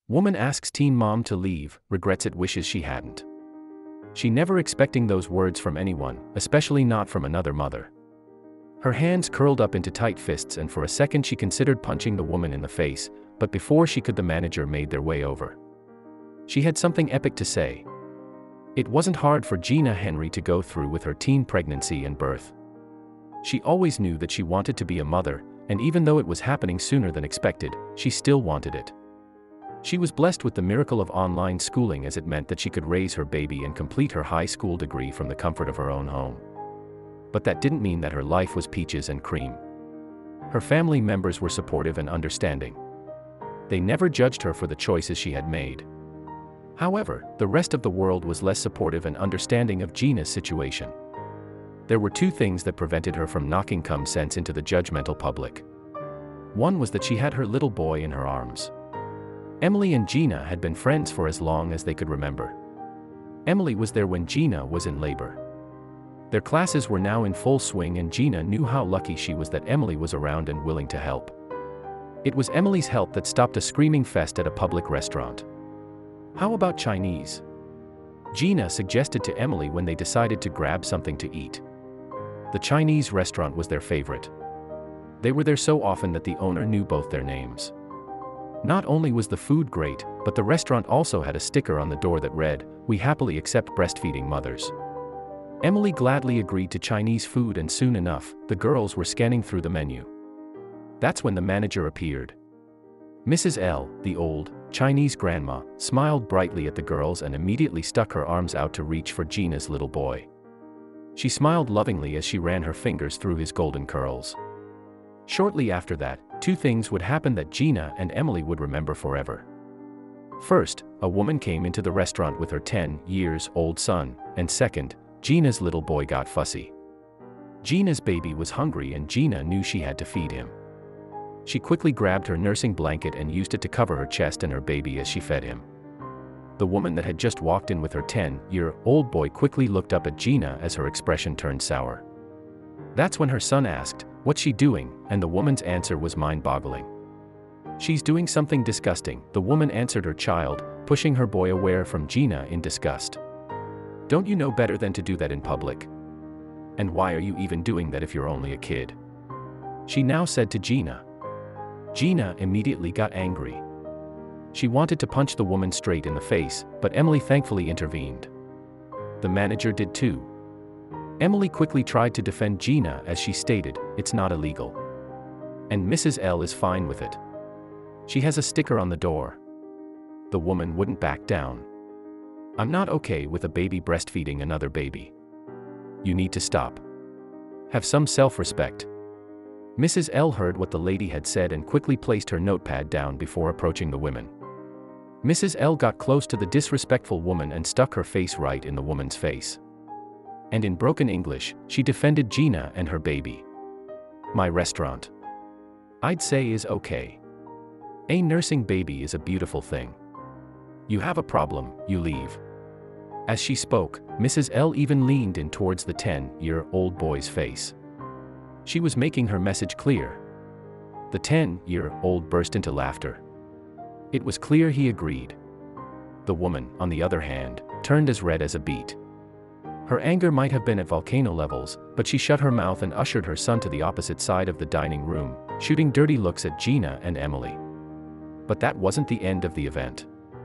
Woman asks teen mom to leave, regrets it, wishes she hadn't. She never expecting those words from anyone, especially not from another mother. Her hands curled up into tight fists, and for a second she considered punching the woman in the face, but before she could, the manager made their way over. She had something epic to say. It wasn't hard for Gina Henry to go through with her teen pregnancy and birth. She always knew that she wanted to be a mother, and even though it was happening sooner than expected, she still wanted it. She was blessed with the miracle of online schooling, as it meant that she could raise her baby and complete her high school degree from the comfort of her own home. But that didn't mean that her life was peaches and cream. Her family members were supportive and understanding. They never judged her for the choices she had made. However, the rest of the world was less supportive and understanding of Gina's situation. There were two things that prevented her from knocking common sense into the judgmental public. One was that she had her little boy in her arms. Emily and Gina had been friends for as long as they could remember. Emily was there when Gina was in labor. Their classes were now in full swing, and Gina knew how lucky she was that Emily was around and willing to help. It was Emily's help that stopped a screaming fest at a public restaurant. "How about Chinese?" Gina suggested to Emily when they decided to grab something to eat. The Chinese restaurant was their favorite. They were there so often that the owner knew both their names. Not only was the food great, but the restaurant also had a sticker on the door that read, "We happily accept breastfeeding mothers." Emily gladly agreed to Chinese food, and soon enough, the girls were scanning through the menu. That's when the manager appeared. Mrs. L, the old, Chinese grandma, smiled brightly at the girls and immediately stuck her arms out to reach for Gina's little boy. She smiled lovingly as she ran her fingers through his golden curls. Shortly after that, two things would happen that Gina and Emily would remember forever. First, a woman came into the restaurant with her 10-year-old son, and second, Gina's little boy got fussy. Gina's baby was hungry, and Gina knew she had to feed him. She quickly grabbed her nursing blanket and used it to cover her chest and her baby as she fed him. The woman that had just walked in with her 10-year-old boy quickly looked up at Gina as her expression turned sour. That's when her son asked, "What's she doing?" and the woman's answer was mind-boggling. "She's doing something disgusting," the woman answered her child, pushing her boy away from Gina in disgust. "Don't you know better than to do that in public? And why are you even doing that if you're only a kid?" she now said to Gina. Gina immediately got angry. She wanted to punch the woman straight in the face, but Emily thankfully intervened. The manager did too. Emily quickly tried to defend Gina as she stated, "It's not illegal. And Mrs. L is fine with it. She has a sticker on the door." The woman wouldn't back down. "I'm not okay with a baby breastfeeding another baby. You need to stop. Have some self-respect." Mrs. L heard what the lady had said and quickly placed her notepad down before approaching the women. Mrs. L got close to the disrespectful woman and stuck her face right in the woman's face. And in broken English, she defended Gina and her baby. "My restaurant, I'd say, is okay. A nursing baby is a beautiful thing. You have a problem, you leave." As she spoke, Mrs. L even leaned in towards the 10-year-old boy's face. She was making her message clear. The 10-year-old burst into laughter. It was clear he agreed. The woman, on the other hand, turned as red as a beet. Her anger might have been at volcano levels, but she shut her mouth and ushered her son to the opposite side of the dining room, shooting dirty looks at Gina and Emily. But that wasn't the end of the event.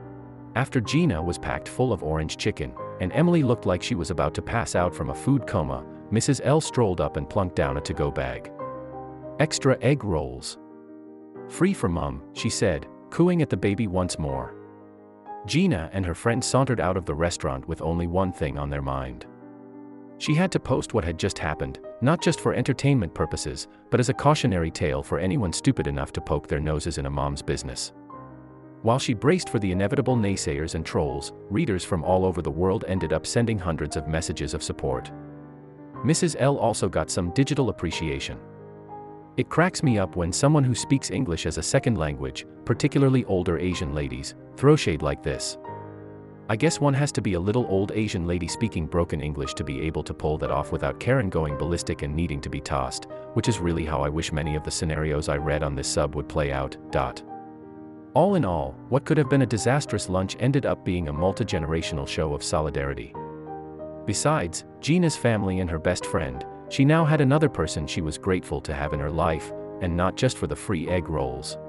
After Gina was packed full of orange chicken, and Emily looked like she was about to pass out from a food coma, Mrs. L strolled up and plunked down a to-go bag. "Extra egg rolls. Free for Mom," she said, cooing at the baby once more. Gina and her friend sauntered out of the restaurant with only one thing on their mind. She had to post what had just happened, not just for entertainment purposes, but as a cautionary tale for anyone stupid enough to poke their noses in a mom's business. While she braced for the inevitable naysayers and trolls, readers from all over the world ended up sending hundreds of messages of support. Mrs. L also got some digital appreciation. "It cracks me up when someone who speaks English as a second language, particularly older Asian ladies, throw shade like this. I guess one has to be a little old Asian lady speaking broken English to be able to pull that off without Karen going ballistic and needing to be tossed, which is really how I wish many of the scenarios I read on this sub would play out." All in all, what could have been a disastrous lunch ended up being a multi-generational show of solidarity. Besides Gina's family and her best friend, she now had another person she was grateful to have in her life, and not just for the free egg rolls.